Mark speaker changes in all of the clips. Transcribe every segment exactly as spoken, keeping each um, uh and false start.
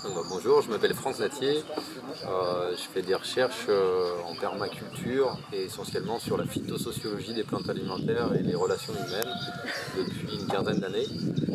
Speaker 1: Bah, bonjour, je m'appelle Franck Natier, euh, je fais des recherches euh, en permaculture et essentiellement sur la phytosociologie des plantes alimentaires et les relations humaines depuis une quinzaine d'années.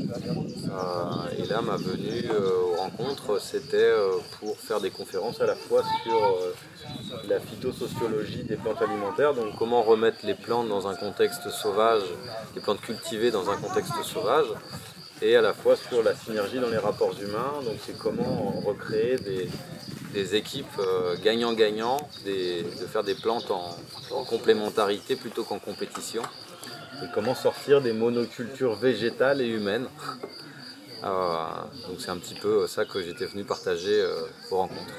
Speaker 1: Euh, et là, ma venue euh, aux rencontres, c'était euh, pour faire des conférences à la fois sur euh, la phytosociologie des plantes alimentaires, donc comment remettre les plantes dans un contexte sauvage, les plantes cultivées dans un contexte sauvage, et à la fois sur la synergie dans les rapports humains, donc c'est comment recréer des, des équipes euh, gagnant-gagnant, des- de faire des plantes en, en complémentarité plutôt qu'en compétition, et comment sortir des monocultures végétales et humaines. Euh, donc c'est un petit peu ça que j'étais venu partager euh, aux rencontres.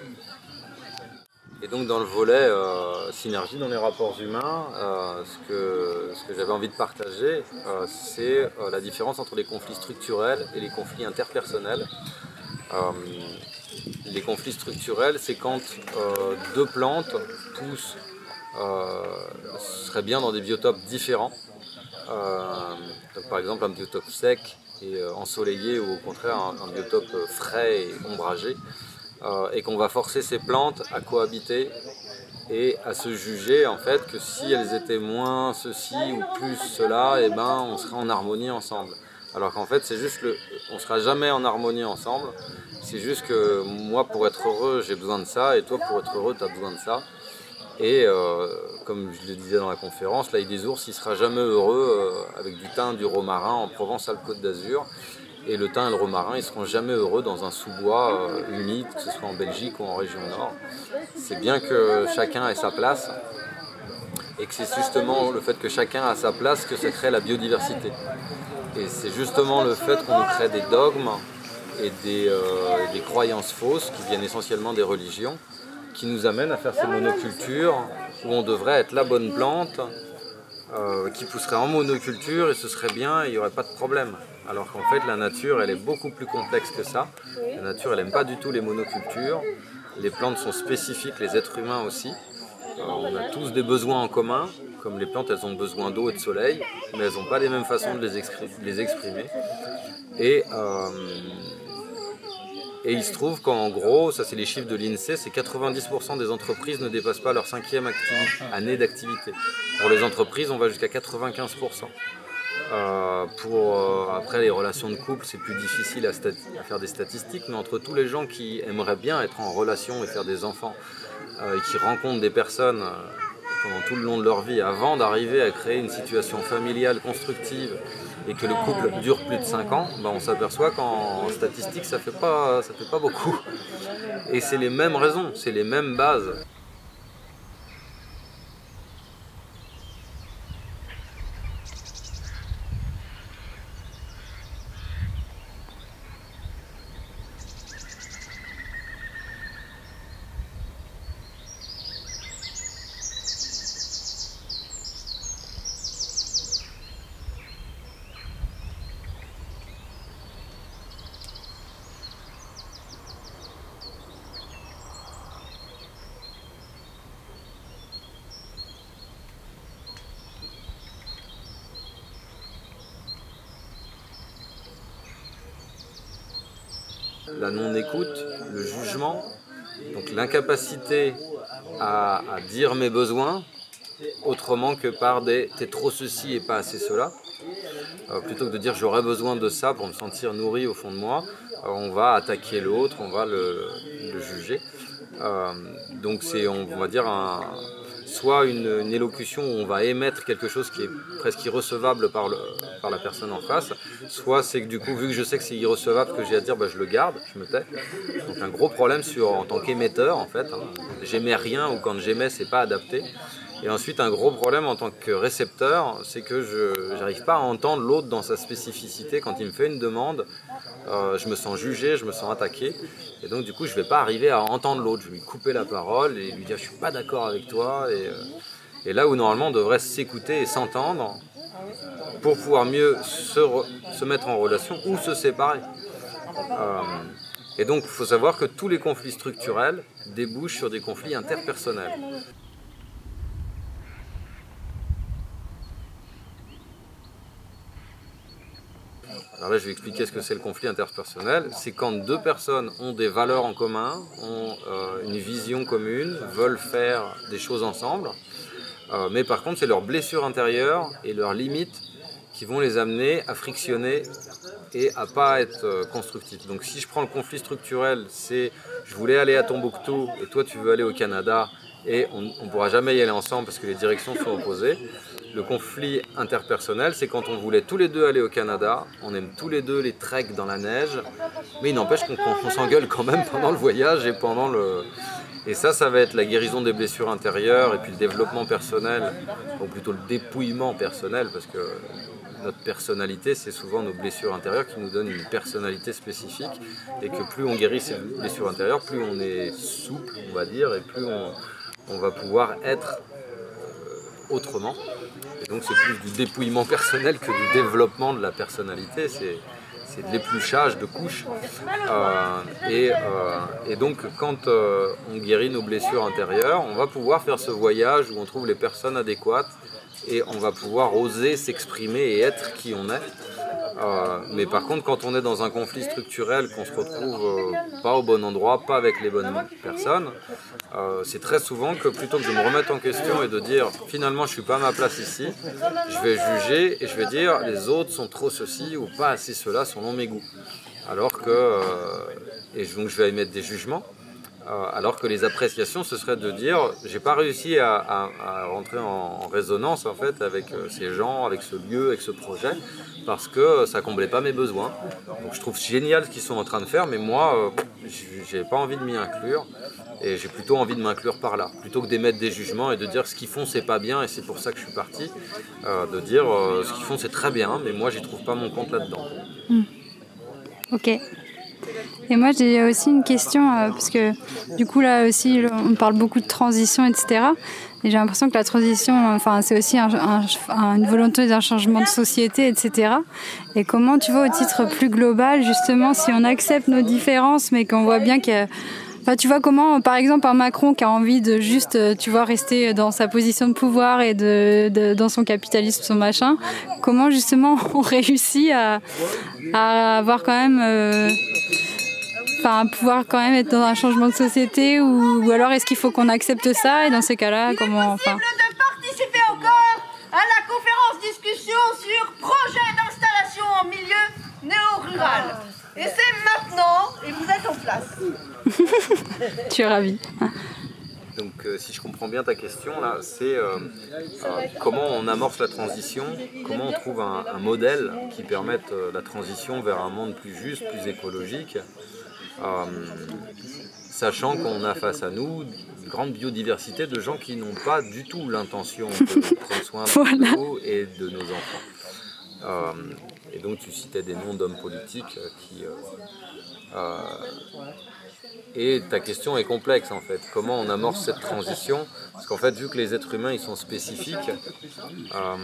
Speaker 1: Et donc dans le volet euh, synergie dans les rapports humains, euh, ce que, ce que j'avais envie de partager, euh, c'est euh, la différence entre les conflits structurels et les conflits interpersonnels. Euh, les conflits structurels, c'est quand euh, deux plantes poussent, euh, seraient bien dans des biotopes différents. Euh, donc par exemple un biotope sec et euh, ensoleillé, ou au contraire un, un biotope frais et ombragé. Euh, et qu'on va forcer ces plantes à cohabiter et à se juger en fait que si elles étaient moins ceci ou plus cela, et ben on serait en harmonie ensemble. Alors qu'en fait c'est juste le, on sera jamais en harmonie ensemble. C'est juste que moi pour être heureux j'ai besoin de ça et toi pour être heureux tu as besoin de ça. Et euh, comme je le disais dans la conférence, l'Ail des ours il sera jamais heureux euh, avec du thym, du romarin en Provence-Alpes-Côte d'Azur. Et le thym et le romarin, ils ne seront jamais heureux dans un sous-bois euh, humide, que ce soit en Belgique ou en région nord. C'est bien que chacun ait sa place, et que c'est justement le fait que chacun a sa place que ça crée la biodiversité. Et c'est justement le fait qu'on nous crée des dogmes et des, euh, des croyances fausses, qui viennent essentiellement des religions, qui nous amènent à faire ces monocultures, où on devrait être la bonne plante, Euh, qui pousserait en monoculture et ce serait bien et il n'y aurait pas de problème. Alors qu'en fait la nature elle est beaucoup plus complexe que ça. La nature elle n'aime pas du tout les monocultures. Les plantes sont spécifiques, les êtres humains aussi. Euh, on a tous des besoins en commun, comme les plantes elles ont besoin d'eau et de soleil, mais elles n'ont pas les mêmes façons de les, de les exprimer. Et euh, Et il se trouve qu'en gros, ça c'est les chiffres de l'INSEE, c'est quatre-vingt-dix pour cent des entreprises ne dépassent pas leur cinquième année d'activité. Pour les entreprises, on va jusqu'à quatre-vingt-quinze pour cent. Euh, pour, euh, après, les relations de couple, c'est plus difficile à, à faire des statistiques, mais entre tous les gens qui aimeraient bien être en relation et faire des enfants, euh, et qui rencontrent des personnes euh, pendant tout le long de leur vie, avant d'arriver à créer une situation familiale constructive et que le couple dure plus de cinq ans, ben on s'aperçoit qu'en statistique ça fait pas, ça fait pas beaucoup. Et c'est les mêmes raisons, c'est les mêmes bases. La non-écoute, le jugement, donc l'incapacité à, à dire mes besoins autrement que par des « t'es trop ceci et pas assez cela ». Euh, plutôt que de dire j'aurais besoin de ça pour me sentir nourri au fond de moi, euh, on va attaquer l'autre, on va le, le juger. Euh, donc c'est, on va dire, un, soit une, une élocution où on va émettre quelque chose qui est presque irrecevable par, le, par la personne en face, soit c'est que du coup, vu que je sais que c'est irrecevable, que j'ai à dire, bah, je le garde, je me tais. Donc un gros problème sur, en tant qu'émetteur en fait, hein. J'émets rien ou quand j'émets c'est pas adapté. Et ensuite un gros problème en tant que récepteur, c'est que je n'arrive pas à entendre l'autre dans sa spécificité. Quand il me fait une demande, euh, je me sens jugé, je me sens attaqué. Et donc du coup je ne vais pas arriver à entendre l'autre. Je vais lui couper la parole et lui dire je ne suis pas d'accord avec toi. Et, euh, et là où normalement on devrait s'écouter et s'entendre pour pouvoir mieux se, re, se mettre en relation ou se séparer. Euh, et donc il faut savoir que tous les conflits structurels débouchent sur des conflits interpersonnels. Alors là, je vais expliquer ce que c'est le conflit interpersonnel. C'est quand deux personnes ont des valeurs en commun, ont euh, une vision commune, veulent faire des choses ensemble, euh, mais par contre, c'est leurs blessures intérieures et leurs limites qui vont les amener à frictionner et à pas être euh, constructifs. Donc si je prends le conflit structurel, c'est je voulais aller à Tombouctou et toi tu veux aller au Canada et on ne pourra jamais y aller ensemble parce que les directions sont opposées. Le conflit interpersonnel, c'est quand on voulait tous les deux aller au Canada, on aime tous les deux les treks dans la neige, mais il n'empêche qu'on qu'on s'engueule quand même pendant le voyage et pendant le... Et ça, ça va être la guérison des blessures intérieures et puis le développement personnel, ou plutôt le dépouillement personnel, parce que notre personnalité, c'est souvent nos blessures intérieures qui nous donnent une personnalité spécifique et que plus on guérit ces blessures intérieures, plus on est souple, on va dire, et plus on, on va pouvoir être euh, autrement. Et donc c'est plus du dépouillement personnel que du développement de la personnalité, c'est de l'épluchage de couches. Euh, et, euh, et donc quand euh, on guérit nos blessures intérieures, on va pouvoir faire ce voyage où on trouve les personnes adéquates et on va pouvoir oser s'exprimer et être qui on est. Euh, mais par contre, quand on est dans un conflit structurel, qu'on se retrouve euh, pas au bon endroit, pas avec les bonnes personnes, euh, c'est très souvent que plutôt que de me remettre en question et de dire finalement je suis pas à ma place ici, je vais juger et je vais dire les autres sont trop ceci ou pas assez cela selon mes goûts. Alors que, euh, et donc je vais émettre des jugements. Euh, alors que les appréciations, ce serait de dire j'ai pas réussi à, à, à rentrer en, en résonance en fait avec euh, ces gens, avec ce lieu, avec ce projet, parce que euh, ça comblait pas mes besoins. Donc je trouve génial ce qu'ils sont en train de faire, mais moi, euh, j'ai pas envie de m'y inclure, et j'ai plutôt envie de m'inclure par là, plutôt que d'émettre des jugements et de dire ce qu'ils font c'est pas bien et c'est pour ça que je suis parti, euh, de dire euh, ce qu'ils font c'est très bien, mais moi j'y trouve pas mon compte là-dedans.
Speaker 2: Mmh. Ok. Et moi j'ai aussi une question, euh, parce que du coup là aussi on parle beaucoup de transition, et cetera. Et j'ai l'impression que la transition, enfin, c'est aussi un, un, une volonté d'un changement de société, et cetera. Et comment tu vois au titre plus global, justement, si on accepte nos différences, mais qu'on voit bien qu'il y a... Enfin, tu vois comment, par exemple, un Macron qui a envie de juste, tu vois, rester dans sa position de pouvoir et de, de, dans son capitalisme, son machin, comment justement on réussit à, à avoir quand même, euh, enfin, pouvoir quand même être dans un changement de société, ou, ou alors est-ce qu'il faut qu'on accepte ça, et dans ces cas-là, comment, enfin...
Speaker 3: Il est possible de participer encore à la conférence discussion sur projet d'installation en milieu néo-rural. Et c'est maintenant, et vous êtes en place.
Speaker 2: Je suis ravie.
Speaker 1: Donc euh, si je comprends bien ta question, là, c'est euh, euh, comment on amorce la transition, comment on trouve un, un modèle qui permette euh, la transition vers un monde plus juste, plus écologique, euh, sachant qu'on a face à nous une grande biodiversité de gens qui n'ont pas du tout l'intention de prendre soin de
Speaker 2: voilà.
Speaker 1: nous et de nos enfants. Euh, et donc tu citais des noms d'hommes politiques qui... Euh, euh, et ta question est complexe en fait, comment on amorce cette transition, parce qu'en fait vu que les êtres humains ils sont spécifiques, euh,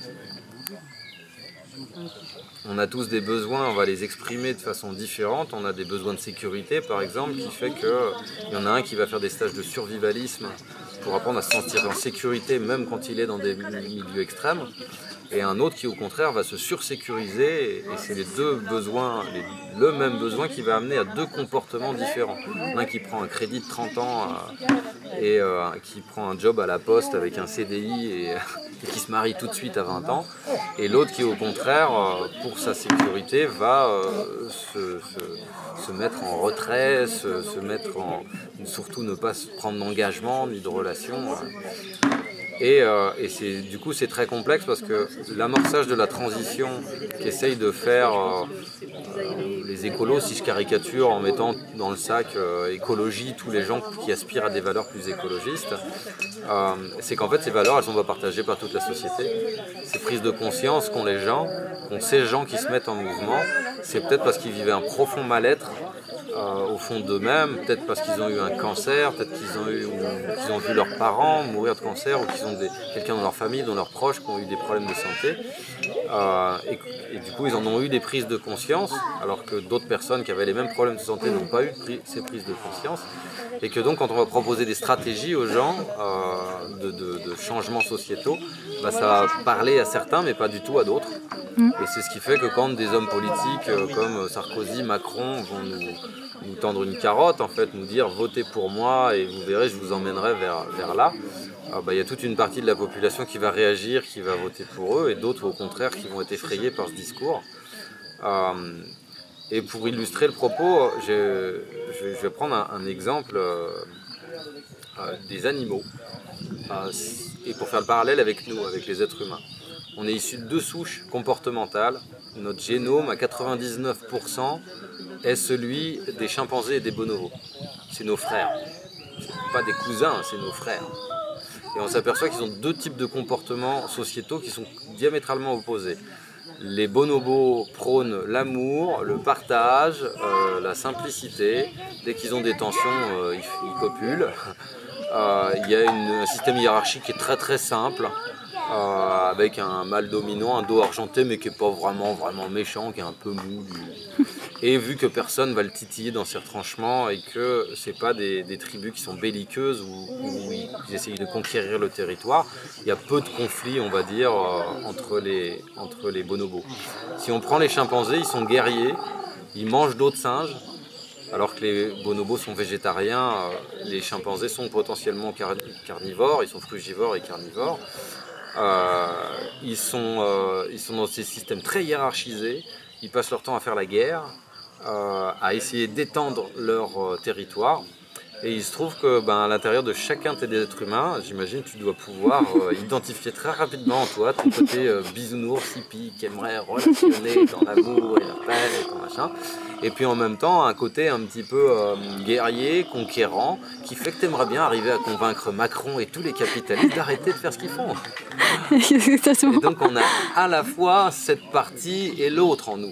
Speaker 1: on a tous des besoins, on va les exprimer de façon différente. On a des besoins de sécurité par exemple, qui fait qu'il y en a un qui va faire des stages de survivalisme pour apprendre à se sentir en sécurité même quand il est dans des milieux extrêmes, et un autre qui au contraire va se sursécuriser, et c'est les deux besoins, les, le même besoin qui va amener à deux comportements différents. Un qui prend un crédit de trente ans euh, et euh, qui prend un job à la poste avec un C D I et, et qui se marie tout de suite à vingt ans, et l'autre qui au contraire, euh, pour sa sécurité, va euh, se, se, se mettre en retrait, se, se mettre en... surtout ne pas prendre d'engagement ni de relation. Euh. Et, euh, et c'est, du coup c'est très complexe parce que l'amorçage de la transition qu'essayent de faire euh, euh, les écolos, si je caricature en mettant dans le sac euh, écologie tous les gens qui aspirent à des valeurs plus écologistes, euh, c'est qu'en fait ces valeurs elles sont pas partagées par toute la société. Ces prises de conscience qu'ont les gens, qu'ont ces gens qui se mettent en mouvement, c'est peut-être parce qu'ils vivaient un profond mal-être Euh, au fond d'eux-mêmes, peut-être parce qu'ils ont eu un cancer, peut-être qu'ils ont, eu, ou, qu'ils ont vu leurs parents mourir de cancer, ou qu'ils ont des, quelqu'un dans leur famille, dans leurs proches qui ont eu des problèmes de santé. Euh, et, et du coup, ils en ont eu des prises de conscience, alors que d'autres personnes qui avaient les mêmes problèmes de santé n'ont pas eu de ces prises de conscience. Et que donc, quand on va proposer des stratégies aux gens euh, de, de, de changements sociétaux, bah, ça va parler à certains, mais pas du tout à d'autres. Mmh. Et c'est ce qui fait que quand des hommes politiques euh, comme Sarkozy, Macron vont nous, nous tendre une carotte, en fait, nous dire votez pour moi et vous verrez, je vous emmènerai vers, vers là. Ah bah, y a toute une partie de la population qui va réagir, qui va voter pour eux, et d'autres au contraire qui vont être effrayés par ce discours. Euh, et pour illustrer le propos, je, je, je vais prendre un, un exemple euh, euh, des animaux, euh, et pour faire le parallèle avec nous, avec les êtres humains. On est issus de deux souches comportementales. Notre génome, à quatre-vingt-dix-neuf pour cent, est celui des chimpanzés et des bonobos. C'est nos frères. C'est pas des cousins, c'est nos frères. Et on s'aperçoit qu'ils ont deux types de comportements sociétaux qui sont diamétralement opposés. Les bonobos prônent l'amour, le partage, euh, la simplicité. Dès qu'ils ont des tensions, euh, ils, ils copulent. Euh, il y a une, un système hiérarchique qui est très très simple, euh, avec un mâle dominant, un dos argenté, mais qui n'est pas vraiment, vraiment méchant, qui est un peu mou. Et vu que personne va le titiller dans ses retranchements et que ce n'est pas des, des tribus qui sont belliqueuses ou, ou ils essayent de conquérir le territoire, il y a peu de conflits, on va dire, euh, entre, les, entre les bonobos. Si on prend les chimpanzés, ils sont guerriers, ils mangent d'autres singes, alors que les bonobos sont végétariens. Euh, les chimpanzés sont potentiellement car carnivores, ils sont frugivores et carnivores. Euh, ils, sont, euh, ils sont dans ces systèmes très hiérarchisés, ils passent leur temps à faire la guerre, Euh, à essayer d'étendre leur euh, territoire. Et il se trouve que ben, à l'intérieur de chacun de tes êtres humains, j'imagine tu dois pouvoir euh, identifier très rapidement toi ton côté euh, bisounours, hippie, qui aimerait relationner dans l'amour et la paix et ton machin. Et puis en même temps un côté un petit peu euh, guerrier, conquérant, qui fait que tu aimerais bien arriver à convaincre Macron et tous les capitalistes d'arrêter de faire ce qu'ils font. Et donc on a à la fois cette partie et l'autre en nous.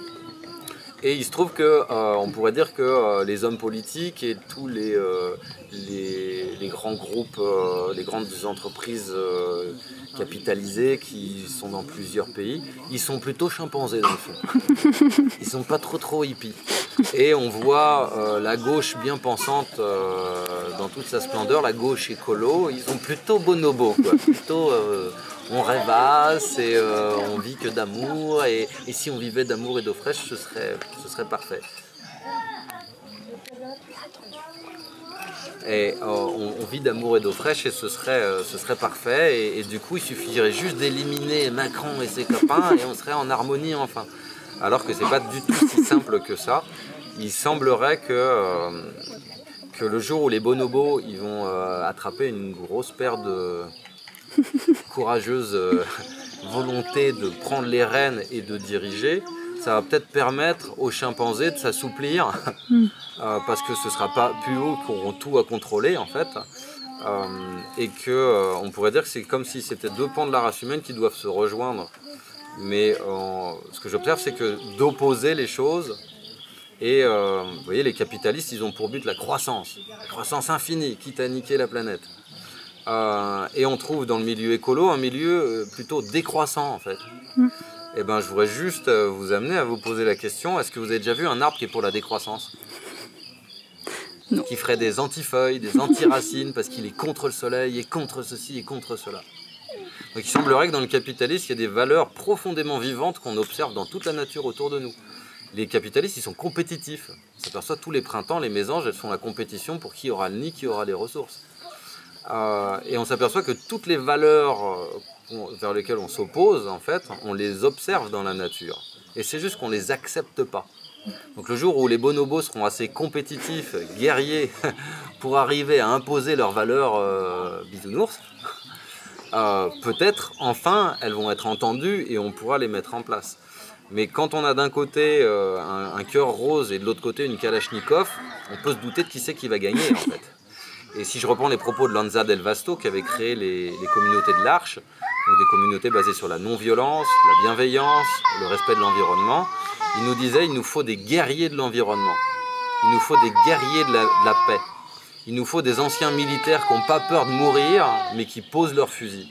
Speaker 1: Et il se trouve que euh, on pourrait dire que euh, les hommes politiques et tous les, euh, les, les grands groupes, euh, les grandes entreprises euh, capitalisées qui sont dans plusieurs pays, ils sont plutôt chimpanzés dans le fond. Ils sont pas trop trop hippies. Et on voit euh, la gauche bien pensante euh, dans toute sa splendeur, la gauche écolo, ils sont plutôt bonobos, quoi. Plutôt euh, on rêvasse et euh, on vit que d'amour, et, et si on vivait d'amour et d'eau fraîche, ce serait, ce serait parfait. Et euh, on, on vit d'amour et d'eau fraîche et ce serait, euh, ce serait parfait, et, et du coup il suffirait juste d'éliminer Macron et ses copains et on serait en harmonie enfin. Alors que c'est pas du tout si simple que ça. Il semblerait que, euh, que le jour où les bonobos ils vont euh, attraper une grosse paire de courageuse euh, volonté de prendre les rênes et de diriger, ça va peut-être permettre aux chimpanzés de s'assouplir mm. euh, parce que ce ne sera pas plus haut qui auront tout à contrôler en fait, euh, et que euh, on pourrait dire que c'est comme si c'était deux pans de la race humaine qui doivent se rejoindre. Mais euh, ce que j'observe, c'est que d'opposer les choses, et euh, vous voyez, les capitalistes, ils ont pour but la croissance, la croissance infinie, quitte à niquer la planète. Euh, et on trouve dans le milieu écolo un milieu plutôt décroissant en fait. Mm. Et ben, je voudrais juste vous amener à vous poser la question, est-ce que vous avez déjà vu un arbre qui est pour la décroissance? Non. Qui ferait des antifeuilles, des antiracines parce qu'il est contre le soleil et contre ceci et contre cela. Donc il semblerait que dans le capitalisme, il y a des valeurs profondément vivantes qu'on observe dans toute la nature autour de nous. Les capitalistes, ils sont compétitifs. On s'aperçoit tous les printemps, les mésanges, elles font la compétition pour qui aura le nid, qui aura les ressources. Euh, et on s'aperçoit que toutes les valeurs euh, vers lesquelles on s'oppose, en fait, on les observe dans la nature. Et c'est juste qu'on ne les accepte pas. Donc le jour où les bonobos seront assez compétitifs, guerriers, pour arriver à imposer leurs valeurs euh, bisounours, euh, peut-être, enfin, elles vont être entendues et on pourra les mettre en place. Mais quand on a d'un côté euh, un, un cœur rose et de l'autre côté une kalachnikov, on peut se douter de qui c'est qui va gagner, en fait. Et si je reprends les propos de Lanza Del Vasto, qui avait créé les, les communautés de l'Arche, donc des communautés basées sur la non-violence, la bienveillance, le respect de l'environnement, il nous disait qu'il nous faut des guerriers de l'environnement, il nous faut des guerriers de la, de la paix, il nous faut des anciens militaires qui n'ont pas peur de mourir, mais qui posent leurs fusils.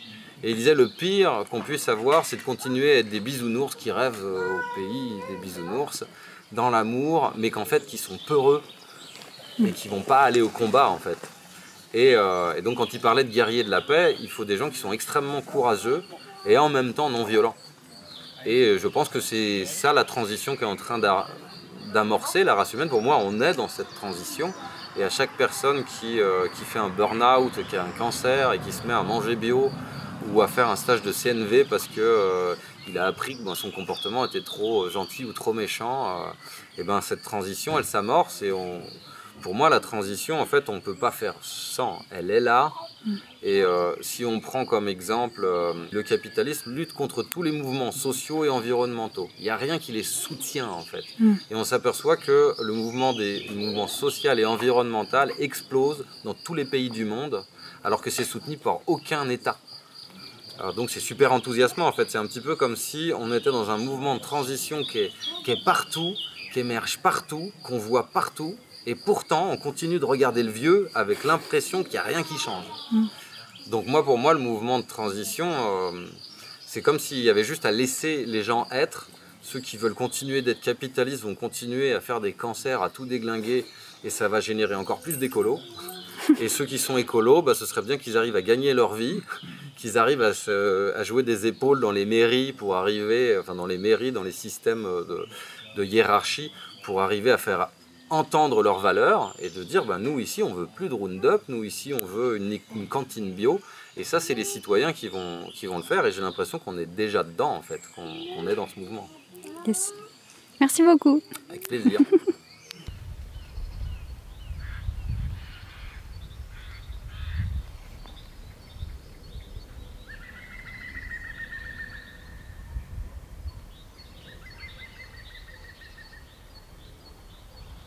Speaker 1: Et il disait le pire qu'on puisse avoir, c'est de continuer à être des bisounours qui rêvent au pays des bisounours, dans l'amour, mais qu'en fait qui sont peureux et qui vont pas aller au combat en fait. Et, euh, et donc quand il parlait de guerriers de la paix, il faut des gens qui sont extrêmement courageux et en même temps non violents. Et je pense que c'est ça la transition qui est en train d'amorcer la race humaine. Pour moi, on est dans cette transition. Et à chaque personne qui, euh, qui fait un burn-out, qui a un cancer et qui se met à manger bio ou à faire un stage de C N V parce qu'il euh, a appris que ben, son comportement était trop gentil ou trop méchant, euh, et ben, cette transition, elle s'amorce. Et on, pour moi, la transition, en fait, on ne peut pas faire sans. Elle est là. Et euh, si on prend comme exemple, euh, le capitalisme lutte contre tous les mouvements sociaux et environnementaux. Il n'y a rien qui les soutient en fait. Mm. Et on s'aperçoit que le mouvement, des, le mouvement social et environnemental explose dans tous les pays du monde, alors que c'est soutenu par aucun État. Alors donc c'est super enthousiasmant en fait. C'est un petit peu comme si on était dans un mouvement de transition qui est, qui est partout, qui émerge partout, qu'on voit partout. Et pourtant, on continue de regarder le vieux avec l'impression qu'il n'y a rien qui change. Mm. Donc moi, pour moi, le mouvement de transition, euh, c'est comme s'il y avait juste à laisser les gens être. Ceux qui veulent continuer d'être capitalistes vont continuer à faire des cancers, à tout déglinguer, et ça va générer encore plus d'écolos. Et ceux qui sont écolos, bah, ce serait bien qu'ils arrivent à gagner leur vie, qu'ils arrivent à, se, à jouer des épaules dans les mairies pour arriver, enfin dans les mairies, dans les systèmes de, de hiérarchie, pour arriver à faire entendre leurs valeurs et de dire ben, nous ici on veut plus de Roundup, nous ici on veut une, une cantine bio, et ça c'est les citoyens qui vont, qui vont le faire, et j'ai l'impression qu'on est déjà dedans en fait, qu'on qu'on est dans ce mouvement.
Speaker 2: Yes. Merci beaucoup.
Speaker 1: Avec plaisir.